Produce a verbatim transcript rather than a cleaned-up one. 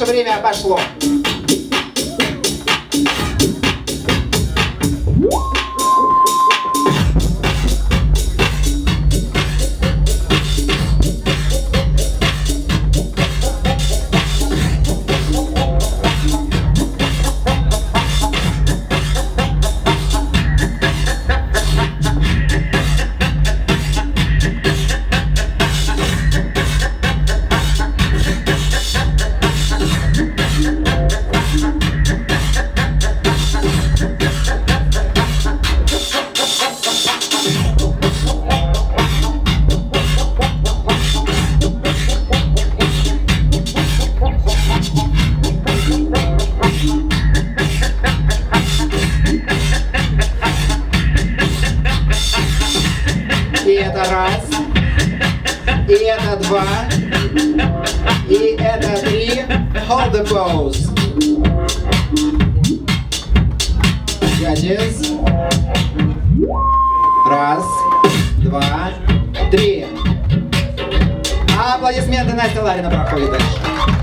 Ваше время пошло. И это раз, и это два, и это три. Hold the pose. Гаджет. Раз, два, три. Аплодисменты, Настя Ларина проходит дальше.